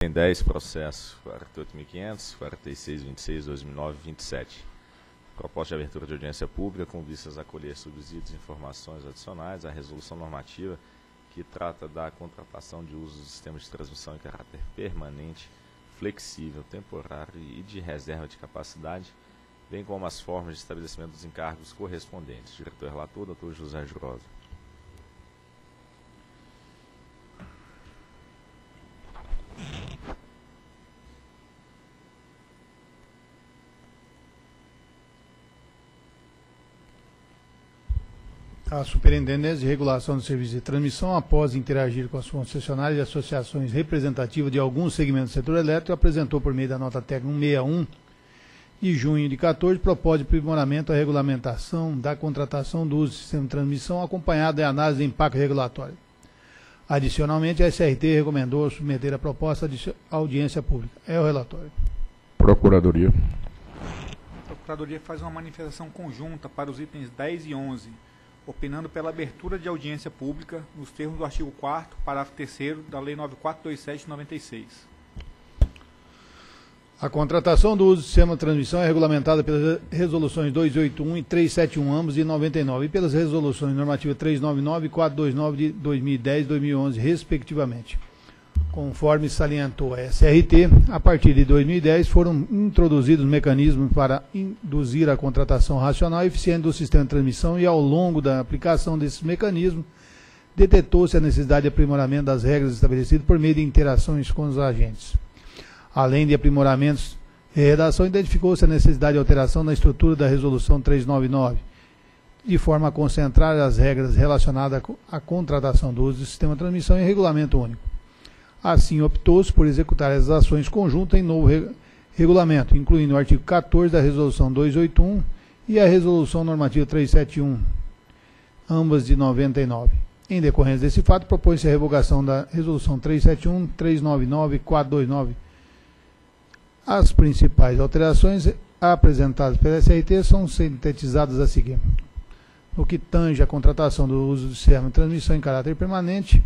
Em 10 processos 48.500, 46.26, 2009 27. Proposta de abertura de audiência pública com vistas a colher subsídios e informações adicionais à resolução normativa que trata da contratação de uso do sistema de transmissão em caráter permanente, flexível, temporário e de reserva de capacidade, bem como as formas de estabelecimento dos encargos correspondentes. Diretor-relator, Dr. José Jurosa. A Superintendência de Regulação do Serviço de Transmissão, após interagir com as concessionárias e associações representativas de alguns segmentos do setor elétrico, apresentou por meio da nota técnica 161, de junho de 14, propósito de aprimoramento à regulamentação da contratação do uso do sistema de transmissão, acompanhado de análise de impacto regulatório. Adicionalmente, a SRT recomendou submeter a proposta de audiência pública. É o relatório. Procuradoria. A Procuradoria faz uma manifestação conjunta para os itens 10 e 11, opinando pela abertura de audiência pública nos termos do artigo 4º, parágrafo 3º da Lei 9427/96. A contratação do uso do sistema de transmissão é regulamentada pelas resoluções 281 e 371, ambos de 99, e pelas resoluções normativas 399 e 429 de 2010 e 2011, respectivamente. Conforme salientou a SRT, a partir de 2010 foram introduzidos mecanismos para induzir a contratação racional e eficiente do sistema de transmissão e, ao longo da aplicação desses mecanismos, detectou-se a necessidade de aprimoramento das regras estabelecidas por meio de interações com os agentes. Além de aprimoramentos e redação, identificou-se a necessidade de alteração na estrutura da Resolução 399, de forma a concentrar as regras relacionadas à contratação do uso do sistema de transmissão em regulamento único. Assim, optou-se por executar as ações conjuntas em novo regulamento, incluindo o artigo 14 da Resolução 281 e a Resolução Normativa 371, ambas de 99. Em decorrência desse fato, propõe-se a revogação da Resolução 371, 399 e 429. As principais alterações apresentadas pela SRT são sintetizadas a seguir. No que tange à contratação do uso do sistema de transmissão em caráter permanente,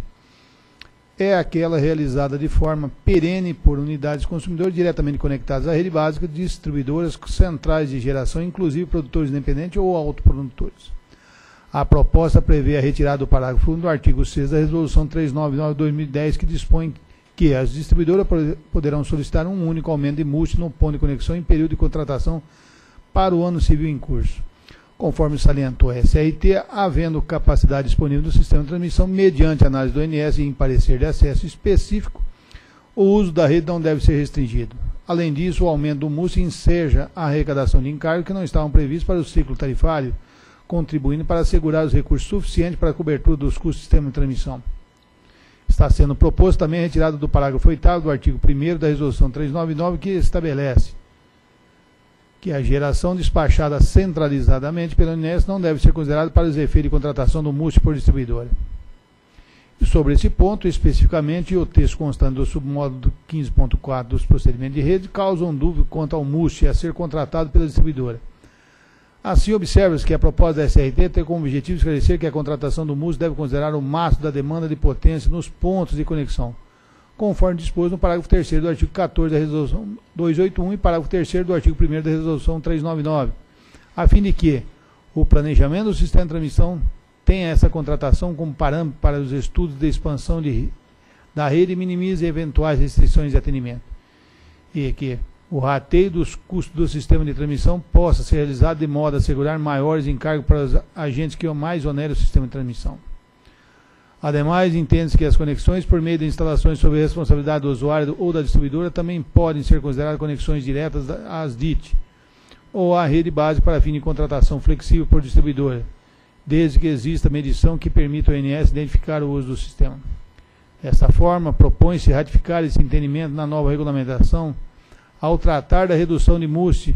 é aquela realizada de forma perene por unidades consumidoras diretamente conectadas à rede básica, distribuidoras, centrais de geração, inclusive produtores independentes ou autoprodutores. A proposta prevê a retirada do parágrafo 1 do artigo 6 da Resolução 399/2010, que dispõe que as distribuidoras poderão solicitar um único aumento de multa no ponto de conexão em período de contratação para o ano civil em curso. Conforme salientou a SRT, havendo capacidade disponível do sistema de transmissão, mediante análise do ONS e em parecer de acesso específico, o uso da rede não deve ser restringido. Além disso, o aumento do MUS enseja a arrecadação de encargos que não estavam previstos para o ciclo tarifário, contribuindo para assegurar os recursos suficientes para a cobertura dos custos do sistema de transmissão. Está sendo proposto também a retirada do parágrafo 8º do artigo 1º da Resolução 399, que estabelece que a geração despachada centralizadamente pela ONS não deve ser considerada para os efeitos de contratação do MUS por distribuidora. E sobre esse ponto, especificamente, o texto constante do submódulo 15.4 dos procedimentos de rede causam dúvida quanto ao MUS a ser contratado pela distribuidora. Assim, observa-se que a proposta da SRT tem como objetivo esclarecer que a contratação do MUS deve considerar o máximo da demanda de potência nos pontos de conexão, conforme disposto no parágrafo 3º do artigo 14 da Resolução 281 e parágrafo 3º do artigo 1º da Resolução 399, a fim de que o planejamento do sistema de transmissão tenha essa contratação como parâmetro para os estudos de expansão da rede e minimize eventuais restrições de atendimento, e que o rateio dos custos do sistema de transmissão possa ser realizado de modo a assegurar maiores encargos para os agentes que mais oneram o sistema de transmissão. Ademais, entende-se que as conexões por meio de instalações sob responsabilidade do usuário ou da distribuidora também podem ser consideradas conexões diretas às DIT ou à rede básica para fim de contratação flexível por distribuidora, desde que exista medição que permita ao ONS identificar o uso do sistema. Desta forma, propõe-se ratificar esse entendimento na nova regulamentação ao tratar da redução de MUS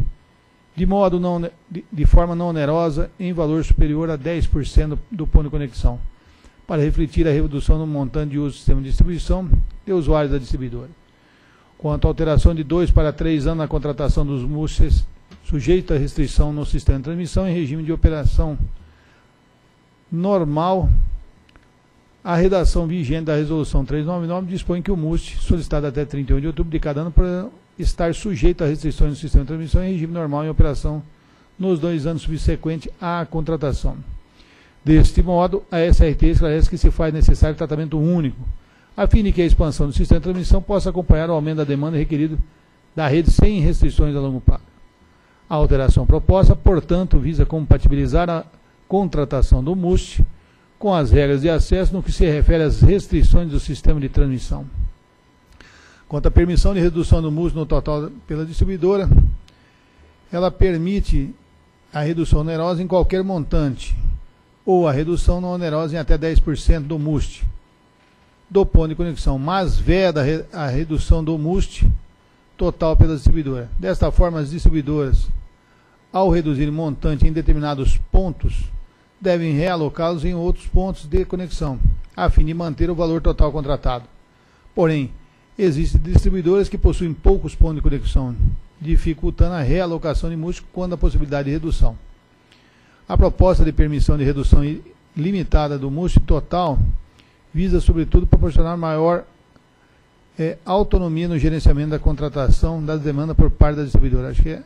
de forma não onerosa em valor superior a 10% do ponto de conexão, para refletir a redução no montante de uso do sistema de distribuição de usuários da distribuidora. Quanto à alteração de 2 para 3 anos na contratação dos MUS sujeito à restrição no sistema de transmissão em regime de operação normal A redação vigente da Resolução 399 dispõe que o MUST, solicitado até 31 de outubro de cada ano, para estar sujeito a restrições no sistema de transmissão em regime normal em operação nos 2 anos subsequentes à contratação. Deste modo, a SRT esclarece que se faz necessário tratamento único, a fim de que a expansão do sistema de transmissão possa acompanhar o aumento da demanda requerido da rede sem restrições a longo prazo. A alteração proposta, portanto, visa compatibilizar a contratação do MUST com as regras de acesso no que se refere às restrições do sistema de transmissão. Quanto à permissão de redução do MUST no total pela distribuidora, ela permite a redução onerosa em qualquer montante, ou a redução não onerosa em até 10% do MUST do ponto de conexão, mas veda a redução do MUST total pela distribuidora. Desta forma, as distribuidoras, ao reduzir o montante em determinados pontos, devem realocá-los em outros pontos de conexão, a fim de manter o valor total contratado. Porém, existem distribuidoras que possuem poucos pontos de conexão, dificultando a realocação de MUST quando a possibilidade de redução. A proposta de permissão de redução limitada do MUST total visa, sobretudo, proporcionar maior autonomia no gerenciamento da contratação das demandas por parte da distribuidora. Acho que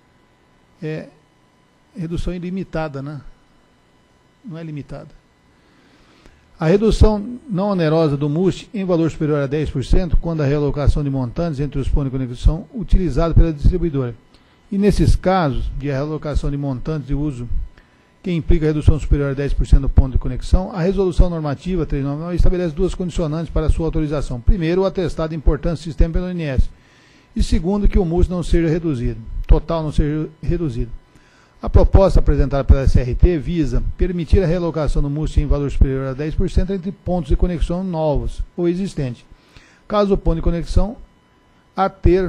é redução ilimitada, né? Não é limitada. A redução não onerosa do MUST em valor superior a 10%, quando a realocação de montantes entre os pontos de conexão utilizados pela distribuidora. E nesses casos de realocação de montantes de uso que implica redução superior a 10% do ponto de conexão, a Resolução Normativa 399 estabelece 2 condicionantes para a sua autorização. Primeiro, o atestado de importância do sistema pelo ONS. E segundo, que o MUST não seja reduzido, total não seja reduzido. A proposta apresentada pela SRT visa permitir a realocação do MUST em valor superior a 10% entre pontos de conexão novos ou existentes, caso o ponto de conexão a ter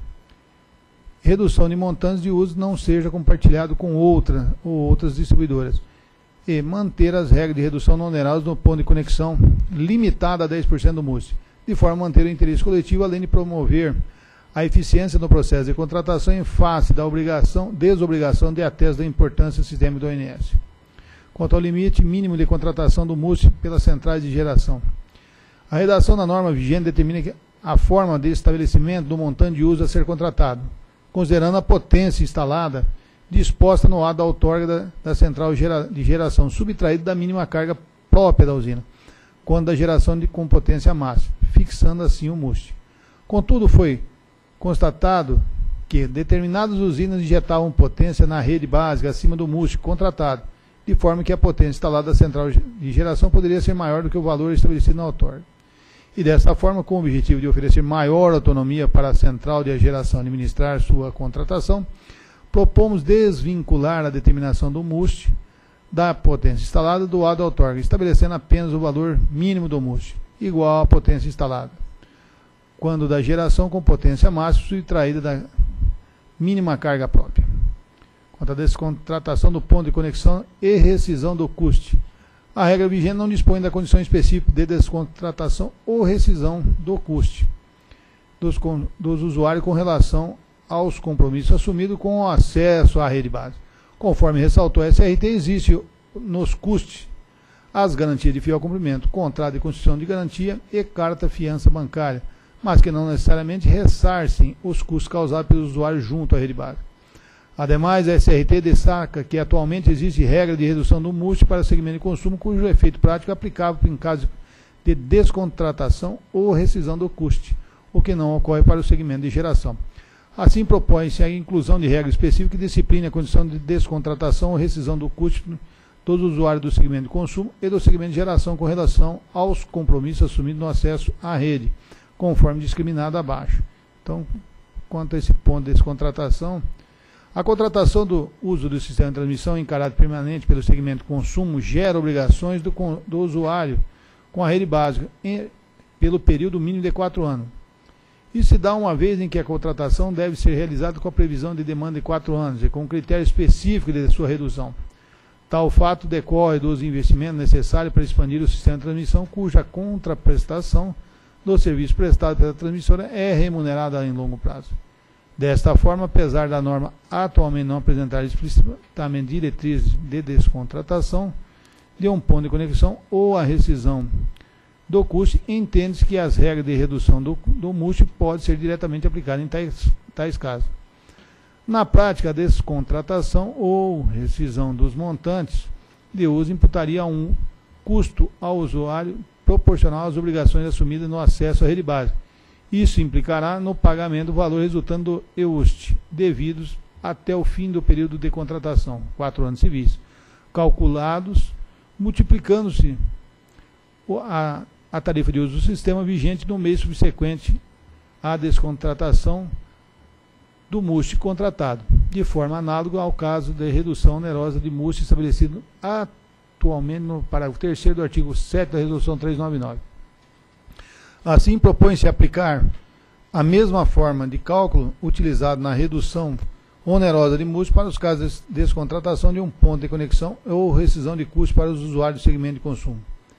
redução de montantes de uso não seja compartilhado com outra ou outras distribuidoras, e manter as regras de redução não onerosa no ponto de conexão limitada a 10% do MUST, de forma a manter o interesse coletivo, além de promover a eficiência no processo de contratação em face da desobrigação de atesto da importância do sistema do ONS. Quanto ao limite mínimo de contratação do MUST pelas centrais de geração, a redação da norma vigente determina a forma de estabelecimento do montante de uso a ser contratado, considerando a potência instalada disposta no ato da outorga da central de geração, subtraída da mínima carga própria da usina, quando da geração com potência máxima, fixando assim o MUST. Contudo, foi constatado que determinadas usinas injetavam potência na rede básica acima do MUST contratado, de forma que a potência instalada da central de geração poderia ser maior do que o valor estabelecido na outorga. E desta forma, com o objetivo de oferecer maior autonomia para a central de geração administrar sua contratação, propomos desvincular a determinação do MUST da potência instalada do ato da outorga, estabelecendo apenas o valor mínimo do MUST, igual à potência instalada, quando da geração com potência máxima subtraída da mínima carga própria. Quanto à descontratação do ponto de conexão e rescisão do custe, a regra vigente não dispõe da condição específica de descontratação ou rescisão do custe dos usuários com relação aos compromissos assumidos com o acesso à rede base. Conforme ressaltou a SRT, existe nos custos as garantias de fiel cumprimento, contrato de constituição de garantia e carta fiança bancária, mas que não necessariamente ressarcem os custos causados pelos usuários junto à rede base. Ademais, a SRT destaca que atualmente existe regra de redução do MUST para segmento de consumo, cujo efeito prático é aplicável em caso de descontratação ou rescisão do custe, o que não ocorre para o segmento de geração. Assim, propõe-se a inclusão de regra específica que discipline a condição de descontratação ou rescisão do custe dos usuários do segmento de consumo e do segmento de geração com relação aos compromissos assumidos no acesso à rede, conforme discriminado abaixo. Então, quanto a esse ponto de descontratação, a contratação do uso do sistema de transmissão em caráter permanente pelo segmento de consumo gera obrigações do usuário com a rede básica pelo período mínimo de 4 anos. Isso se dá uma vez em que a contratação deve ser realizada com a previsão de demanda de 4 anos e com critério específico de sua redução. Tal fato decorre dos investimentos necessários para expandir o sistema de transmissão, cuja contraprestação do serviço prestado pela transmissora é remunerada em longo prazo. Desta forma, apesar da norma atualmente não apresentar explicitamente diretrizes de descontratação, de um ponto de conexão ou a rescisão do custo, entende-se que as regras de redução do MUST podem ser diretamente aplicadas em tais casos. Na prática, a descontratação ou rescisão dos montantes de uso imputaria um custo ao usuário proporcional às obrigações assumidas no acesso à rede básica. Isso implicará no pagamento do valor resultante do EUST, devidos até o fim do período de contratação, 4 anos civis, calculados, multiplicando-se a tarifa de uso do sistema vigente no mês subsequente à descontratação do MUST contratado, de forma análoga ao caso de redução onerosa de MUST estabelecido atualmente no parágrafo 3º do artigo 7 da Resolução 399. Assim, propõe-se aplicar a mesma forma de cálculo utilizada na redução onerosa de MUST para os casos de descontratação de um ponto de conexão ou rescisão de custos para os usuários do segmento de consumo.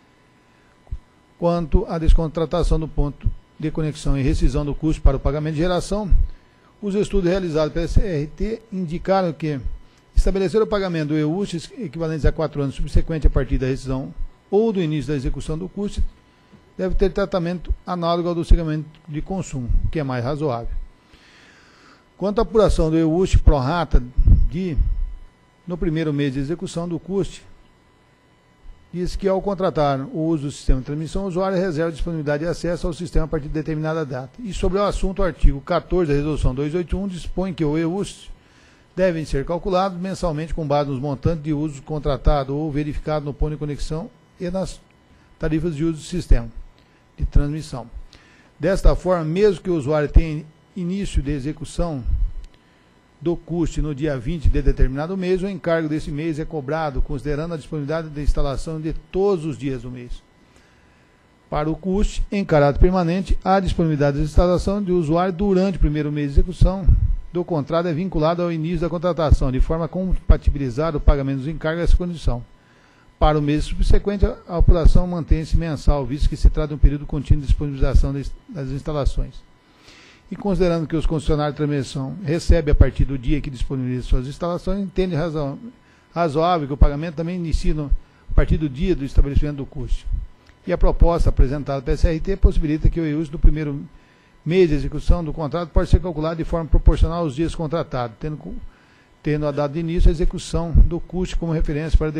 Quanto à descontratação do ponto de conexão e rescisão do custo para o pagamento de geração, os estudos realizados pela CRT indicaram que estabelecer o pagamento do EUST equivalentes a 4 anos subsequente a partir da rescisão ou do início da execução do custo deve ter tratamento análogo ao do segmento de consumo, que é mais razoável. Quanto à apuração do EUST pro rata no primeiro mês de execução do custo, diz que ao contratar o uso do sistema de transmissão, o usuário reserva disponibilidade de acesso ao sistema a partir de determinada data. E sobre o assunto, o artigo 14 da Resolução 281 dispõe que o EUST devem ser calculados mensalmente com base nos montantes de uso contratado ou verificado no ponto de conexão e nas tarifas de uso do sistema de transmissão. Desta forma, mesmo que o usuário tenha início de execução do custo no dia 20 de determinado mês, o encargo desse mês é cobrado considerando a disponibilidade de instalação de todos os dias do mês. Para o custo, em caráter permanente, a disponibilidade de instalação do usuário durante o primeiro mês de execução do contrato é vinculada ao início da contratação, de forma a compatibilizar o pagamento dos encargos a essa condição. Para o mês subsequente, a apuração mantém-se mensal, visto que se trata de um período contínuo de disponibilização das instalações. E considerando que os concessionários de transmissão recebem a partir do dia que disponibilizam suas instalações, entende razoável que o pagamento também inicie a partir do dia do estabelecimento do custo. E a proposta apresentada pela CRT possibilita que o EUST do primeiro mês de execução do contrato pode ser calculado de forma proporcional aos dias contratados, tendo a data de início a execução do custo como referência para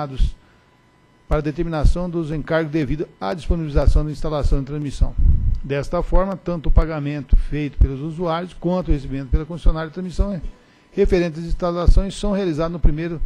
a determinação dos encargos devido à disponibilização da instalação de transmissão. Desta forma, tanto o pagamento feito pelos usuários quanto o recebimento pela concessionária de transmissão referentes às instalações são realizados no primeiro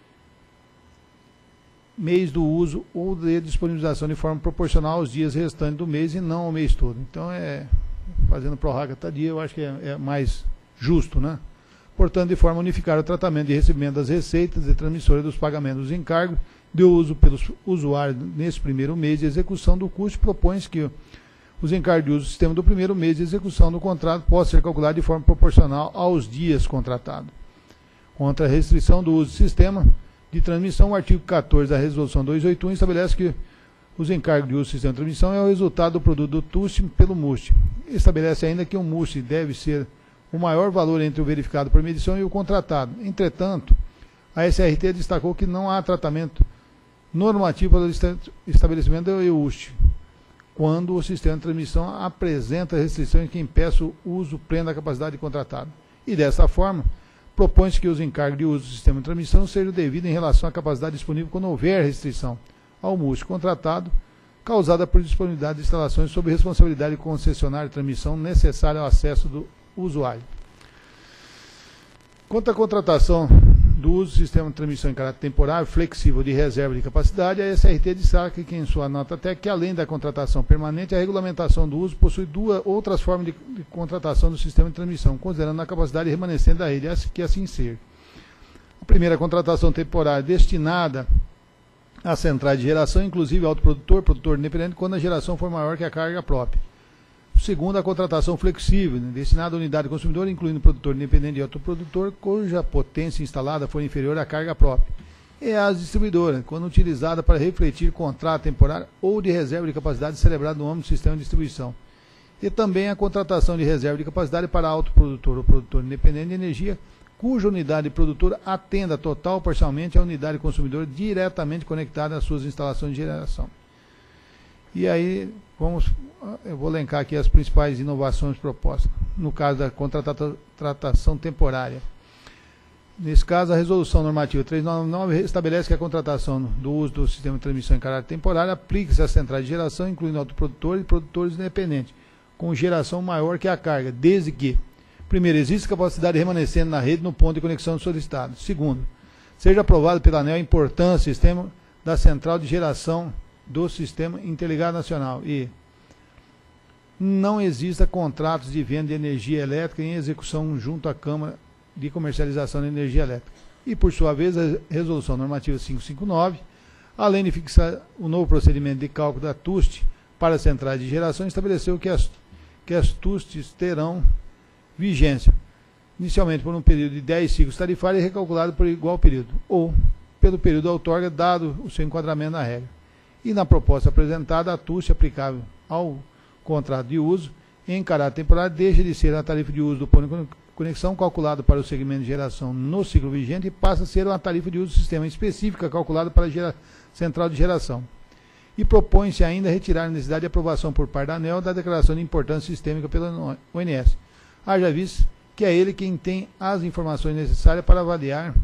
mês do uso ou de disponibilização de forma proporcional aos dias restantes do mês e não ao mês todo. Então, fazendo prorroga cada dia, eu acho que é mais justo, né? Portanto, de forma a unificar o tratamento de recebimento das receitas e transmissora dos pagamentos dos encargos de uso pelos usuários nesse primeiro mês de execução do custo, propõe-se que os encargos de uso do sistema do primeiro mês de execução do contrato possam ser calculados de forma proporcional aos dias contratados. Contra a restrição do uso do sistema de transmissão, o artigo 14 da Resolução 281 estabelece que os encargos de uso do sistema de transmissão é o resultado do produto do TUST pelo MUST. Estabelece ainda que o MUST deve ser o maior valor entre o verificado por medição e o contratado. Entretanto, a SRT destacou que não há tratamento normativo para o estabelecimento do EUST, quando o sistema de transmissão apresenta restrições que impeçam o uso pleno da capacidade contratada. E dessa forma, propõe-se que os encargos de uso do sistema de transmissão sejam devidos em relação à capacidade disponível quando houver restrição ao MUST contratado, causada por disponibilidade de instalações sob responsabilidade do concessionário de transmissão necessária ao acesso do usuário. Quanto à contratação do uso do sistema de transmissão em caráter temporário, flexível de reserva de capacidade, a SRT destaca que em sua nota técnica que além da contratação permanente, a regulamentação do uso possui outras formas de contratação do sistema de transmissão, considerando a capacidade remanescente da rede, que assim ser. A primeira, contratação temporária destinada a centrais de geração, inclusive autoprodutor, produtor independente, quando a geração for maior que a carga própria. Segundo, a contratação flexível, destinada à unidade consumidora, incluindo produtor independente e autoprodutor, cuja potência instalada for inferior à carga própria. E as distribuidoras, quando utilizada para refletir contrato temporário ou de reserva de capacidade celebrado no âmbito do sistema de distribuição. E também a contratação de reserva de capacidade para autoprodutor ou produtor independente de energia, cuja unidade produtora atenda total ou parcialmente a unidade consumidora diretamente conectada às suas instalações de geração. E aí, eu vou elencar aqui as principais inovações propostas. No caso da contratação temporária. Nesse caso, a Resolução Normativa 399 estabelece que a contratação do uso do sistema de transmissão em caráter temporário aplica-se às centrais de geração, incluindo autoprodutores e produtores independentes, com geração maior que a carga, desde que, primeiro, existe capacidade remanescente na rede no ponto de conexão solicitado. Segundo, seja aprovado pela ANEEL a importância do sistema da central de geração do Sistema Interligado Nacional e não exista contratos de venda de energia elétrica em execução junto à Câmara de Comercialização de Energia Elétrica. E, por sua vez, a Resolução Normativa 559, além de fixar o novo procedimento de cálculo da TUST para as centrais de geração, estabeleceu que as TUSTs terão vigência, inicialmente por um período de 10 ciclos tarifários e recalculado por igual período, ou pelo período da outorga, dado o seu enquadramento na regra. E na proposta apresentada, a TUST aplicável ao contrato de uso em caráter temporário deixa de ser a tarifa de uso do ponto de conexão calculada para o segmento de geração no ciclo vigente e passa a ser uma tarifa de uso do sistema específica calculada para a central de geração. E propõe-se ainda retirar a necessidade de aprovação por parte da ANEEL da declaração de importância sistêmica pela ONS. Haja visto que é ele quem tem as informações necessárias para avaliar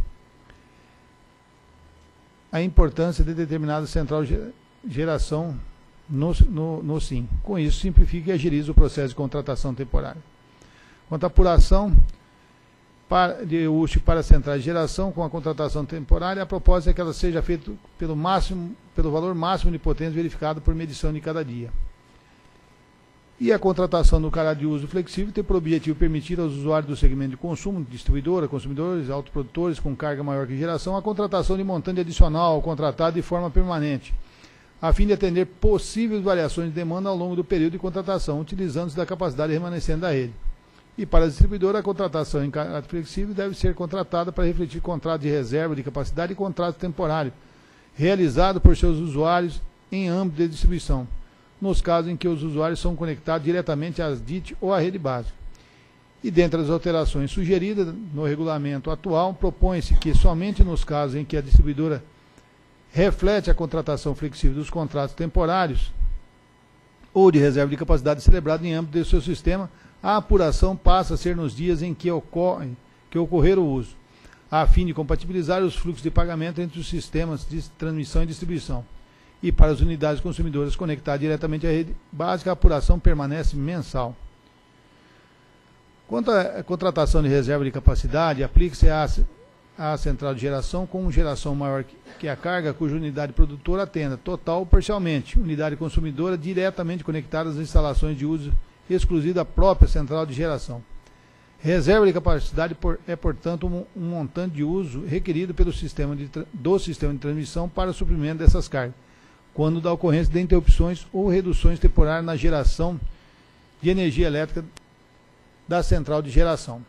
a importância de determinada central de geração no SIM. Com isso, simplifica e agiliza o processo de contratação temporária. Quanto à apuração de UST para centrais de geração com a contratação temporária, a proposta é que ela seja feita pelo valor máximo de potência verificado por medição de cada dia. E a contratação do caráter de uso flexível tem por objetivo permitir aos usuários do segmento de consumo, distribuidora, consumidores, autoprodutores com carga maior que geração, a contratação de montante adicional contratado de forma permanente, a fim de atender possíveis variações de demanda ao longo do período de contratação, utilizando-se da capacidade remanescente da rede. E para a distribuidora, a contratação em caráter flexível deve ser contratada para refletir contrato de reserva de capacidade e contrato temporário, realizado por seus usuários em âmbito de distribuição, nos casos em que os usuários são conectados diretamente às DIT ou à rede básica. E dentre as alterações sugeridas no regulamento atual, propõe-se que somente nos casos em que a distribuidora reflete a contratação flexível dos contratos temporários ou de reserva de capacidade celebrada em âmbito do seu sistema, a apuração passa a ser nos dias em que ocorrer o uso, a fim de compatibilizar os fluxos de pagamento entre os sistemas de transmissão e distribuição. E para as unidades consumidoras conectadas diretamente à rede básica, a apuração permanece mensal. Quanto à contratação de reserva de capacidade, aplica-se à central de geração com geração maior que a carga, cuja unidade produtora atenda, total ou parcialmente, unidade consumidora diretamente conectada às instalações de uso exclusivo da própria central de geração. Reserva de capacidade é, portanto, um montante de uso requerido pelo sistema de transmissão para o suprimento dessas cargas, quando da ocorrência de interrupções ou reduções temporárias na geração de energia elétrica da central de geração.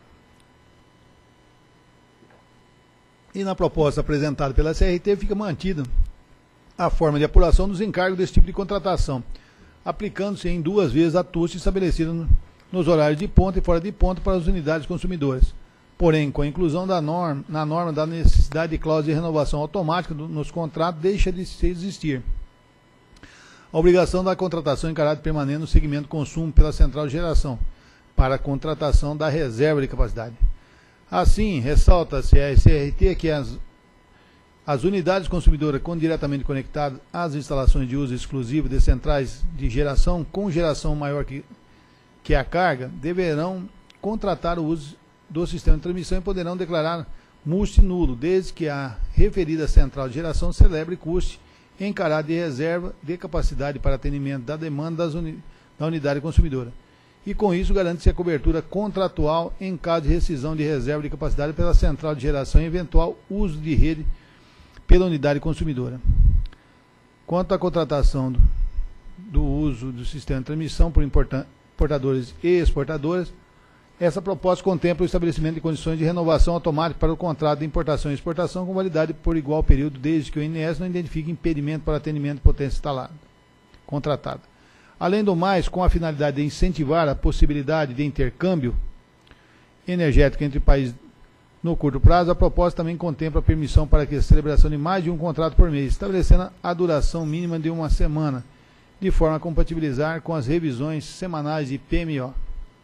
E na proposta apresentada pela CRT fica mantida a forma de apuração dos encargos desse tipo de contratação, aplicando-se em 2 vezes a TUST estabelecida nos horários de ponta e fora de ponta para as unidades consumidoras. Porém, com a inclusão na norma da necessidade de cláusula de renovação automática nos contratos, deixa de existir a obrigação da contratação em caráter permanente no segmento consumo pela central de geração, para a contratação da reserva de capacidade. Assim, ressalta-se a CRT que as unidades consumidoras diretamente conectadas às instalações de uso exclusivo de centrais de geração com geração maior que a carga deverão contratar o uso do sistema de transmissão e poderão declarar MUST nulo, desde que a referida central de geração celebre CUST em caráter de reserva de capacidade para atendimento da demanda da unidade consumidora. E com isso garante-se a cobertura contratual em caso de rescisão de reserva de capacidade pela central de geração e eventual uso de rede pela unidade consumidora. Quanto à contratação do uso do sistema de transmissão por importadores e exportadoras, essa proposta contempla o estabelecimento de condições de renovação automática para o contrato de importação e exportação com validade por igual período, desde que o INS não identifique impedimento para atendimento de potência instalada, contratada. Além do mais, com a finalidade de incentivar a possibilidade de intercâmbio energético entre países No curto prazo, a proposta também contempla a permissão para que a celebração de mais de um contrato por mês, estabelecendo a duração mínima de uma semana, de forma a compatibilizar com as revisões semanais de PMO.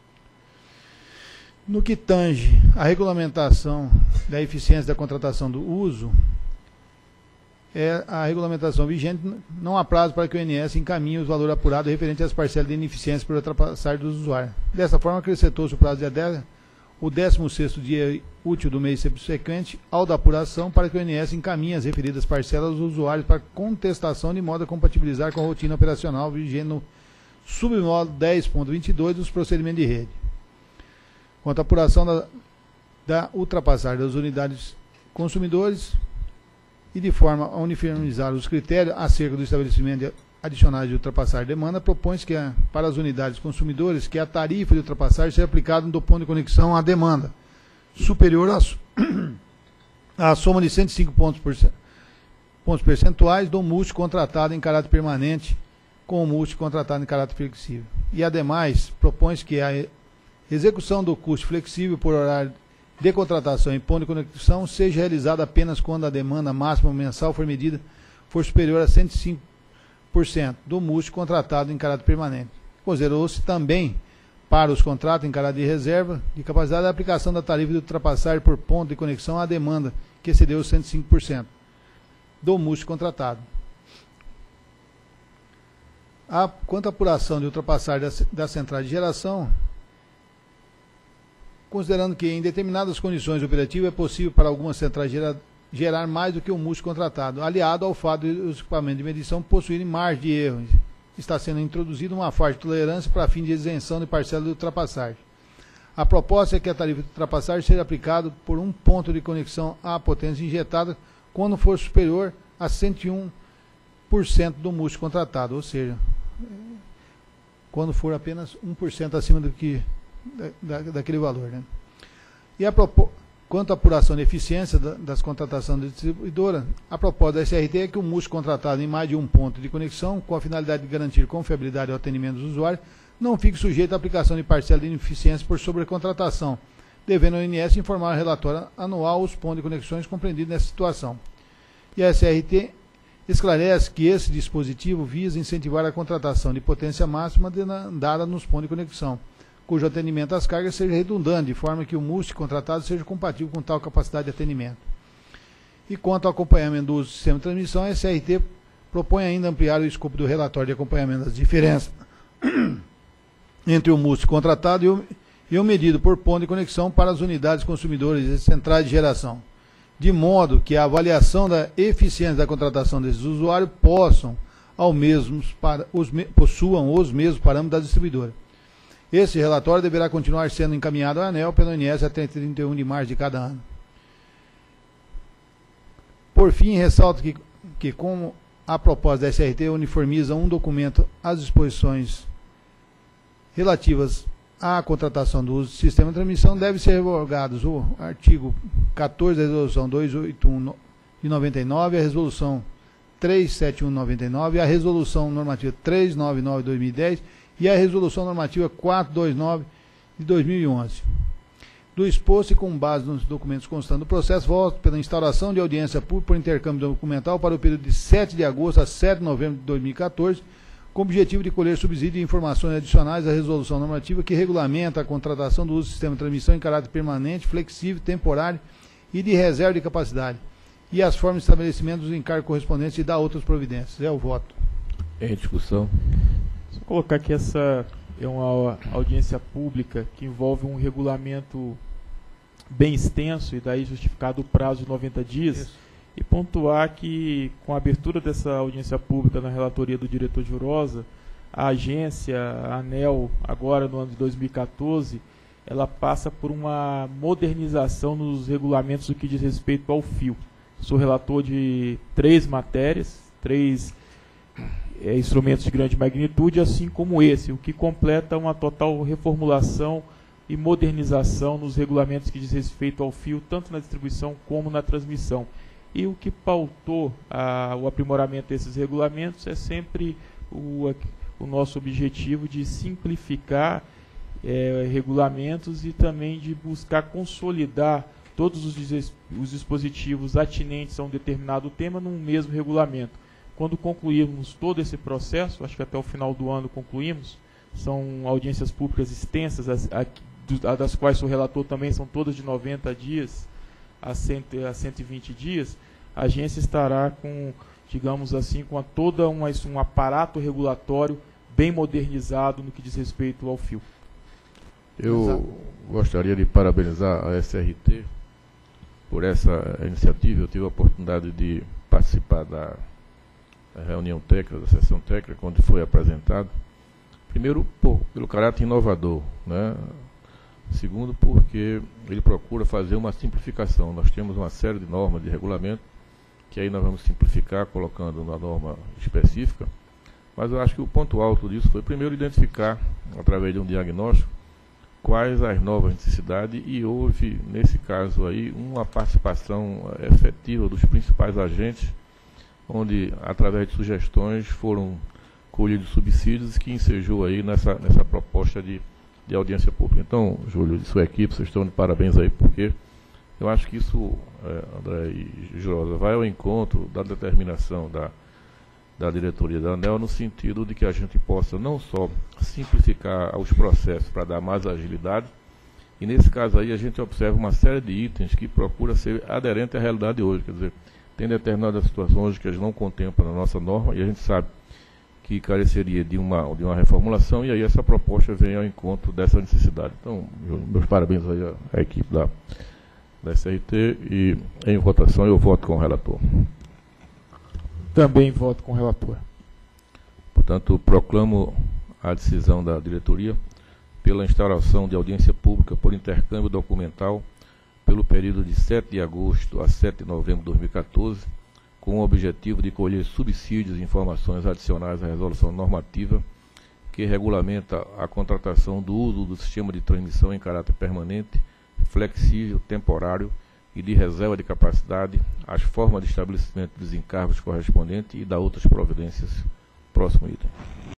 No que tange a regulamentação da eficiência da contratação do uso, a regulamentação vigente não há prazo para que o INS encaminhe os valores apurados referentes às parcelas de ineficiência por ultrapassar dos usuários. Dessa forma, acrescentou-se o prazo de 10, o 16º dia útil do mês subsequente ao da apuração para que o INS encaminhe as referidas parcelas aos usuários para contestação de modo a compatibilizar com a rotina operacional vigente no submódulo 10.22 dos procedimentos de rede. Quanto à apuração da ultrapassagem das unidades consumidores e de forma a uniformizar os critérios acerca do estabelecimento adicionais de ultrapassagem de demanda, propõe-se que para as unidades consumidores que a tarifa de ultrapassagem seja aplicada no ponto de conexão à demanda superior à soma de 105 pontos percentuais do multi contratado em caráter permanente com o multi contratado em caráter flexível. E, ademais, propõe-se que a execução do custo flexível por horário de contratação em ponto de conexão seja realizada apenas quando a demanda máxima mensal for superior a 105% do multi contratado em caráter permanente. Considerou-se também para os contratos em caráter de reserva de capacidade a aplicação da tarifa de ultrapassagem por ponto de conexão à demanda que excedeu os 105% do multi contratado. Quanto à apuração de ultrapassagem da central de geração, considerando que em determinadas condições operativas é possível para algumas centrais gerar mais do que o multi contratado, aliado ao fato de os equipamentos de medição possuírem margem de erro. Está sendo introduzida uma faixa de tolerância para fim de isenção de parcela de ultrapassagem. A proposta é que a tarifa de ultrapassagem seja aplicada por um ponto de conexão à potência injetada quando for superior a 101% do multi contratado, ou seja, quando for apenas 1% acima do que daquele valor, né? E quanto à apuração de eficiência das contratações da distribuidora, a proposta da SRT é que o multi contratado em mais de um ponto de conexão, com a finalidade de garantir confiabilidade ao atendimento dos usuários, não fique sujeito à aplicação de parcela de ineficiência por sobrecontratação, devendo o INS informar o relatório anual os pontos de conexões compreendidos nessa situação. E a SRT esclarece que esse dispositivo visa incentivar a contratação de potência máxima demandada nos pontos de conexão, cujo atendimento às cargas seja redundante, de forma que o multi contratado seja compatível com tal capacidade de atendimento. E quanto ao acompanhamento do uso do sistema de transmissão, a SRT propõe ainda ampliar o escopo do relatório de acompanhamento das diferenças entre o multi contratado e o medido por ponto de conexão para as unidades consumidoras e centrais de geração, de modo que a avaliação da eficiência da contratação desses usuários possuam os mesmos parâmetros da distribuidora. Esse relatório deverá continuar sendo encaminhado à ANEEL pelo INS até 31 de março de cada ano. Por fim, ressalto que como a proposta da SRT uniformiza um documento às disposições relativas à contratação do uso do sistema de transmissão, deve ser revogados o artigo 14 da Resolução 281 de 99, a Resolução 371 de 99, a Resolução Normativa 399 de 2010 e a Resolução Normativa 429 de 2011. Do exposto e com base nos documentos constantes do processo, voto pela instauração de audiência pública por intercâmbio documental para o período de 7 de agosto a 7 de novembro de 2014, com o objetivo de colher subsídio e informações adicionais à resolução normativa que regulamenta a contratação do uso do sistema de transmissão em caráter permanente, flexível, temporário e de reserva de capacidade, e as formas de estabelecimento dos encargos correspondentes e da outras providências. É o voto. Em discussão. Vou colocar que essa é uma audiência pública que envolve um regulamento bem extenso e daí justificado o prazo de 90 dias. Isso. E pontuar que com a abertura dessa audiência pública na relatoria do diretor de Jurosa, a agência, a ANEEL, agora no ano de 2014, ela passa por uma modernização nos regulamentos no que diz respeito ao fio. Sou relator de 3 matérias, 3 instrumentos de grande magnitude, assim como esse, o que completa uma total reformulação e modernização nos regulamentos que diz respeito ao fio, tanto na distribuição como na transmissão. E o que pautou o aprimoramento desses regulamentos é sempre o nosso objetivo de simplificar regulamentos e também de buscar consolidar todos os dispositivos atinentes a um determinado tema num mesmo regulamento. Quando concluirmos todo esse processo, acho que até o final do ano concluímos, são audiências públicas extensas, das quais sou relator também, são todas de 90 dias a 120 dias, a agência estará com, digamos assim, com todo um aparato regulatório bem modernizado no que diz respeito ao fio. Eu gostaria de parabenizar a SRT por essa iniciativa. Eu tive a oportunidade de participar da reunião técnica, da sessão técnica, quando foi apresentado. Primeiro, pelo caráter inovador, né? Segundo, porque ele procura fazer uma simplificação. Nós temos uma série de normas de regulamento, que aí nós vamos simplificar, colocando uma norma específica. Mas eu acho que o ponto alto disso foi, primeiro, identificar, através de um diagnóstico, quais as novas necessidades, e houve, nesse caso aí, uma participação efetiva dos principais agentes, onde, através de sugestões, foram colhidos subsídios que ensejou aí nessa proposta de audiência pública. Então, Júlio e sua equipe, vocês estão de parabéns aí, porque eu acho que isso, André e Jurosa, vai ao encontro da determinação da diretoria da ANEEL, no sentido de que a gente possa não só simplificar os processos para dar mais agilidade, e nesse caso aí a gente observa uma série de itens que procura ser aderente à realidade hoje. Quer dizer, tem determinadas situações que a gente não contempla na nossa norma, e a gente sabe que careceria de uma reformulação, e aí essa proposta vem ao encontro dessa necessidade. Então, meus parabéns aí à equipe da SRT, e em votação eu voto com o relator. Também voto com o relator. Portanto, proclamo a decisão da diretoria pela instauração de audiência pública por intercâmbio documental pelo período de 7 de agosto a 7 de novembro de 2014, com o objetivo de colher subsídios e informações adicionais à resolução normativa que regulamenta a contratação do uso do sistema de transmissão em caráter permanente, flexível, temporário e de reserva de capacidade, as formas de estabelecimento dos encargos correspondentes e da outras providências. Próximo item.